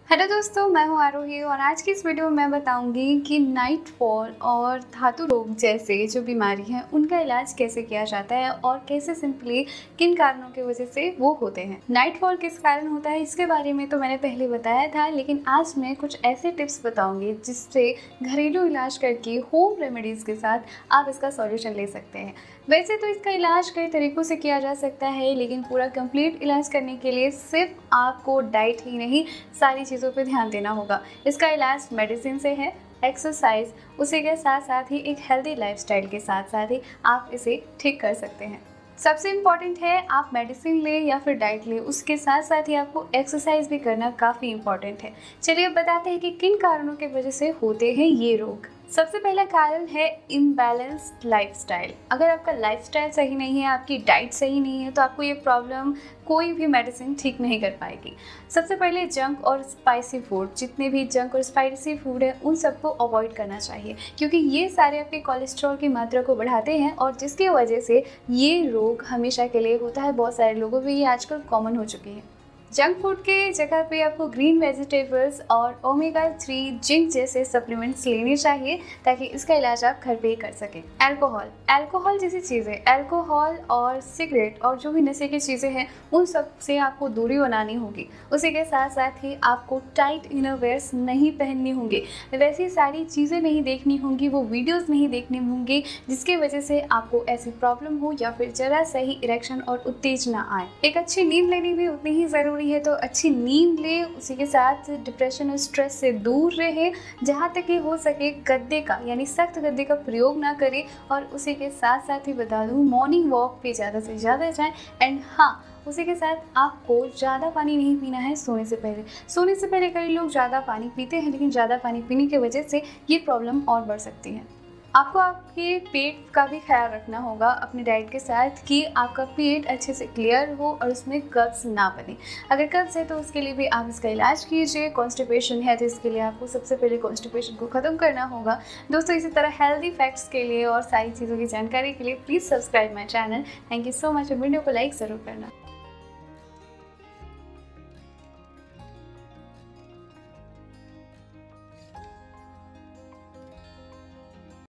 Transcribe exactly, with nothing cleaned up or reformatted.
Hello दोस्तों, मैं हूं आरोही और आज की इस वीडियो में मैं बताऊंगी कि नाइट फॉल और धातु रोग जैसे जो बीमारी हैं उनका इलाज कैसे किया जाता है और कैसे सिंपली किन कारणों की वजह से वो होते हैं। नाइट फॉल किस कारण होता है इसके बारे में तो मैंने पहले बताया था, लेकिन आज मैं कुछ ऐसे टिप्स बताऊंगी जिससे घरेलू इलाज करके होम रेमेडीज़ के साथ आप इसका सॉल्यूशन ले सकते हैं। वैसे तो इसका इलाज कई तरीक़ों से किया जा सकता है, लेकिन पूरा कंप्लीट इलाज करने के लिए सिर्फ आपको डाइट ही नहीं सारी चीज़ों पे ध्यान देना होगा। इसका इलाज मेडिसिन से है, एक्सरसाइज, उसी के साथ साथ ही एक हेल्दी लाइफस्टाइल के साथ साथ ही आप इसे ठीक कर सकते हैं। सबसे इम्पॉर्टेंट है आप मेडिसिन ले या फिर डाइट ले, उसके साथ साथ ही आपको एक्सरसाइज भी करना काफ़ी इम्पॉर्टेंट है। चलिए अब बताते हैं कि किन कारणों की वजह से होते हैं ये रोग। सबसे पहला कारण है इम्बैलेंस्ड लाइफस्टाइल। अगर आपका लाइफस्टाइल सही नहीं है, आपकी डाइट सही नहीं है, तो आपको ये प्रॉब्लम कोई भी मेडिसिन ठीक नहीं कर पाएगी। सबसे पहले जंक और स्पाइसी फूड, जितने भी जंक और स्पाइसी फूड है उन सबको अवॉइड करना चाहिए, क्योंकि ये सारे आपके कोलेस्ट्रॉल की मात्रा को बढ़ाते हैं और जिसकी वजह से ये रोग हमेशा के लिए होता है। बहुत सारे लोगों में ये आजकल कॉमन हो चुकी है। जंक फूड के जगह पे आपको ग्रीन वेजिटेबल्स और ओमेगा थ्री जिंक जैसे सप्लीमेंट्स लेने चाहिए ताकि इसका इलाज आप घर पे ही कर सकें। अल्कोहल अल्कोहल जैसी चीज़ें, अल्कोहल और सिगरेट और जो भी नशे की चीज़ें हैं उन सब से आपको दूरी बनानी होगी। उसी के साथ साथ ही आपको टाइट इनरवेयर्स नहीं पहननी होंगी, वैसी सारी चीज़ें नहीं देखनी होंगी, वो वीडियोज़ नहीं देखनी होंगी जिसकी वजह से आपको ऐसी प्रॉब्लम हो या फिर ज़रा सही इरेक्शन और उत्तेजना आए। एक अच्छी नींद लेनी भी उतनी ही ज़रूरी है, तो अच्छी नींद ले, उसी के साथ डिप्रेशन और स्ट्रेस से दूर रहे, जहाँ तक कि हो सके गद्दे का यानी सख्त गद्दे का प्रयोग ना करें और उसी के साथ साथ ही बता दूँ मॉर्निंग वॉक पे ज़्यादा से ज़्यादा जाएं। एंड हाँ, उसी के साथ आपको ज़्यादा पानी नहीं पीना है सोने से पहले। सोने से पहले कई लोग ज़्यादा पानी पीते हैं, लेकिन ज़्यादा पानी पीने की वजह से ये प्रॉब्लम और बढ़ सकती है। आपको आपके पेट का भी ख्याल रखना होगा अपनी डाइट के साथ कि आपका पेट अच्छे से क्लियर हो और उसमें कब्ज़ ना बने। अगर कब्ज़ है तो उसके लिए भी आप इसका इलाज कीजिए। कॉन्स्टिपेशन है तो इसके लिए आपको सबसे पहले कॉन्स्टिपेशन को ख़त्म करना होगा। दोस्तों, इसी तरह हेल्दी फैक्ट्स के लिए और सारी चीज़ों की जानकारी के लिए please subscribe my channel. Thank you so much और वीडियो को लाइक ज़रूर करना।